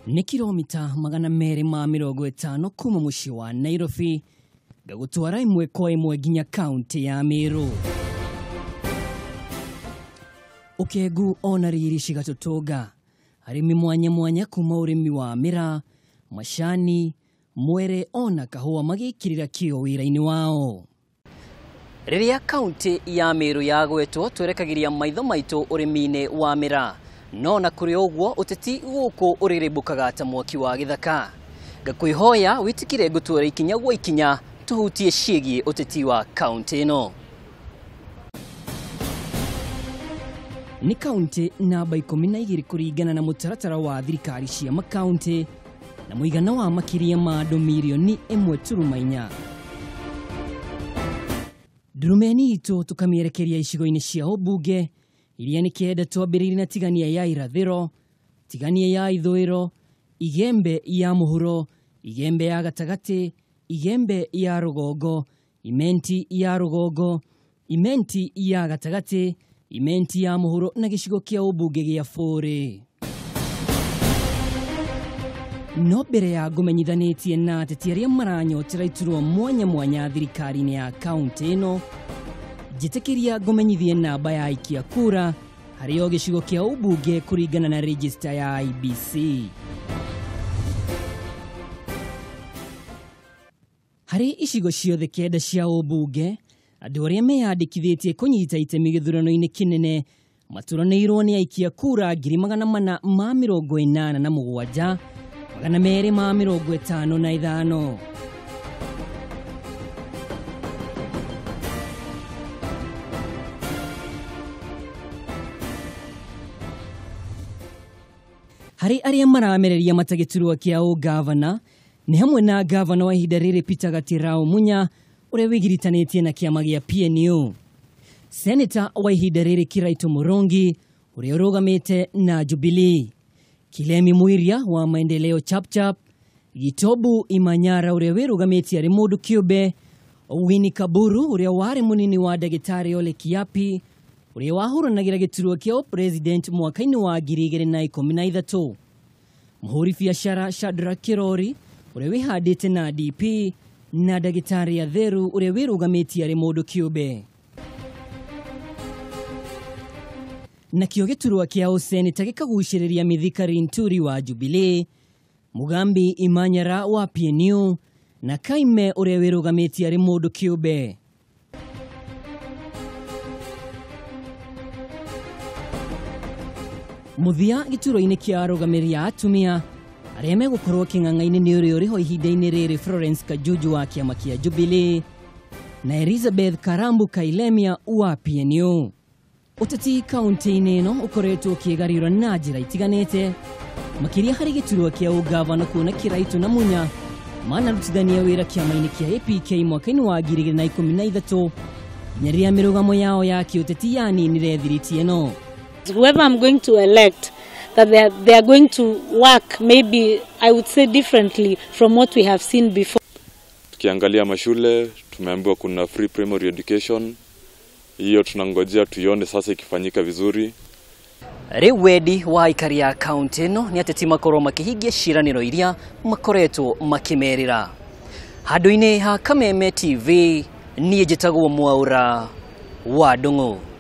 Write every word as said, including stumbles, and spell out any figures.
Ni kilomita magana meri ma mirongo itano kuuma muciĩ wa Nairobi gagutwara imwe kwa imwe nginya kaunti ya Meru. Ukegu ona riri cigatutunga arimi mwanya mwanya kuma urimi wa mira, mashani, mwere ona kahua magikirira kio wira-ini wao. Riria kaunti ya Meru yagwetwo twerekagĩria maitho maitũ ũrĩmi-inĩ wa mĩra, no na kũrĩ ũguo uteti gũkũ ũrĩrĩmbũkaga ta mwaki wa gĩthaka. Ngakwĩhoya wĩtĩkĩre ngũtwara ikinya gwa ikinya tuhutie ciĩgiĩ uteti wa kaunti ĩno. Ni kaunti namba ikumi na igĩrĩ kũringana na mũtaratara wa thirikari cia makaunti na mũigana wa makĩria ma andũ milioni ĩmwe turuma inya. Ndurumeni itu tukamierekeria icigo-inĩ cia ũmbunge iria nĩ kĩenda twambĩrĩirie na tigania ya irathĩro, tigania ya ithũĩro, igembe ya mũhuro, igembe ya gatagatĩ, igembe ya rũgongo, imenti ya rũgongo, imenti ya gatagatĩ, imenti ya mũhuro na gĩcigo kĩa ũmbunge gĩa Bũrĩ. No mbere ya ngũmenyithanĩtie na ateti arĩa maranyotera iturwa mwanya mwanya thirikari-inĩ ya kaunti ĩno, njĩtĩkĩria ngũmenyithie namba ya aikia kura harĩ o gĩcigo kĩa ũmbunge kũringana na register ya I B C. Harĩ icigo ciothe kenda cia ũmbunge, andũ arĩa meyandĩkithĩtie kũnyita itemi githurano-ini kinene maturanĩirwo nĩ aikia kura ngiri magana mana ma mĩrongo ĩnana na mũgwanja magana meri ma mirongo itano na ithano. Hari aria maramereria matagiturwa kia ugavana ni hamwe na gavana wa ihinda rĩrĩ Peter Gatirao Munya uria wigiritanĩtie na kiama gĩa P N U, Senator wa ihinda rĩrĩ Kiraitu Murongi uria ũrũgamĩte na Jubilee, Kilemi Mwiria wa maendeleo chapchap, Gitobu Imanyara uria wĩrũgamĩtie arĩ mũndũ kĩũmbe, Winnie Kaburu uria warĩ munini wa Ndagĩtarĩ Ole Kiapi uria wahũranagĩra gĩturwa kĩa president mwaka-inĩ wa ngiri igĩrĩ na ikumi na ithatũ, mũhũri biashara Shadrack Kirori uria wĩhandĩte na D P na Ndagĩtarĩ Atheru uria wĩrũgamĩtie arĩ mũndũ kĩũmbe. Nakĩo gĩturwa kĩa ũseneta gĩkagucĩrĩria Mithika Rinturi wa Jubilee, Mugambi Imanyara wa P N U na Kaime uria wĩrũgamĩtie arĩ mũndũ kĩũmbe. Muthia gĩturwa-inĩ kĩa arũgamĩrĩri atumia arĩa megũkorwo kĩng'ang'a-inĩ nĩ ũrĩa ũrĩho ihinda-inĩ rĩrĩ Florence Kajuju wa kĩama kĩa Jubilee na Elizabeth Karambu Kailemia wa P N U. Uteti kaunti-inĩ ĩno ũkoretwo ũkĩgarũrwo na njĩra itiganĩte, makĩria harĩ gĩturwa kĩa ugavana kuona Kiraitu na Munya manarutithania wĩra kĩama-inĩ kĩa A P K mwaka-inĩ wa ngiri igĩrĩ na ikumi na ithatũ nginya rĩrĩa mĩrũgamo yao ya kĩũteti yaninire thiriti ĩno. Whoever I'm going to elect, that they are, they are going to work maybe I would say differently from what we have seen before. Tukiangalia mashule tumeambiwa kuna free primary education, hiyo tunangojea tuione sasa ikifanyika vizuri. Rĩu wendi wa aikari a kaunti ĩno nĩ ateti makorwo makĩhingia ciĩranĩro iria makoretwo makĩmerĩra. Handũ-inĩ ha Kameme T V, niĩ njĩtagwo Mwaura wa Ndung'u.